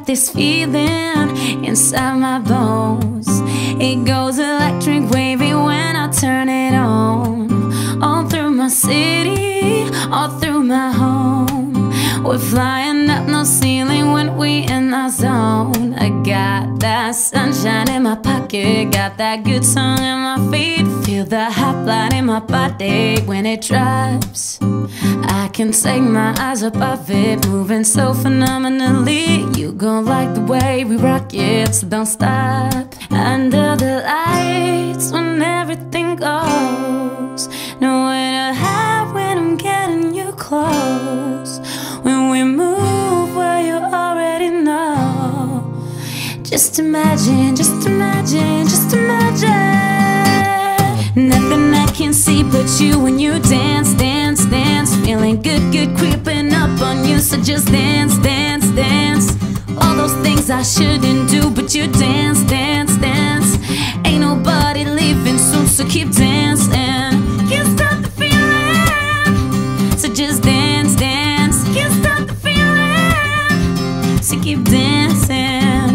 this feeling inside my bones. It goes electric wavy when I turn it on. All through my city, all through my home. We're flying up no ceiling when we in our zone. I got that sunshine in my pocket, got that good song in my feet. Feel the hot blood in my body when it drops. I can take my eyes above it, moving so phenomenally. You gon' like the way we rock it, so don't stop. Under the lights when everything goes, nowhere to hide when I'm getting you close. When we move where you already know. Just imagine, just imagine, just imagine. Nothing I can see but you when you dance, dance, dance. Feeling good, good creeping up on you, so just dance, dance, dance. All those things I shouldn't do, but you dance, dance, dance. Ain't nobody leaving soon, so keep dancing. Can't stop the feeling, so just dance, dance. Can't stop the feeling, so keep dancing.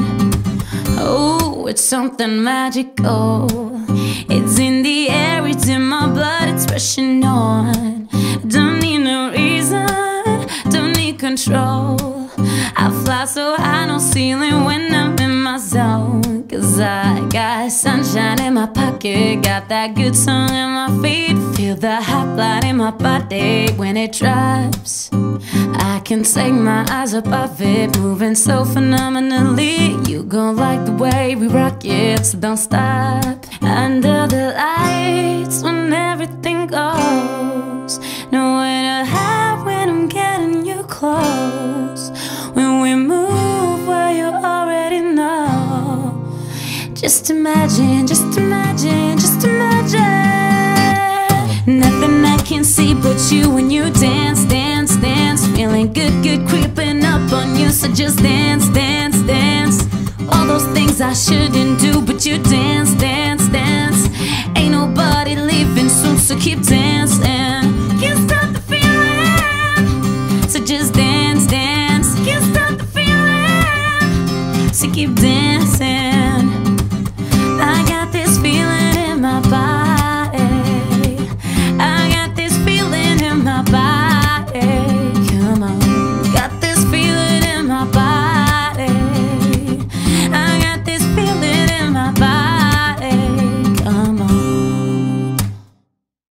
Oh, it's something magical. It's in the air, it's in my blood, it's rushing on. Don't need no reason, don't need control. I fly so high, no ceiling when I'm in my zone. Cause I got sunshine in my pocket, got that good song in my feet. Feel the hot blood in my body when it drops. I can take my eyes above it, moving so phenomenally. You gon' like the way we rock it, so don't stop. Under the lights when everything goes, nowhere to hide when I'm getting you close. When we move where you already know. Just imagine, just imagine, just imagine. Nothing I can see but you when you dance, dance, dance. Feeling good, good creeping up on you, so just dance, dance, dance. All those things I shouldn't do, but you dance, dance, dance. Ain't nobody leaving soon, so keep dancing.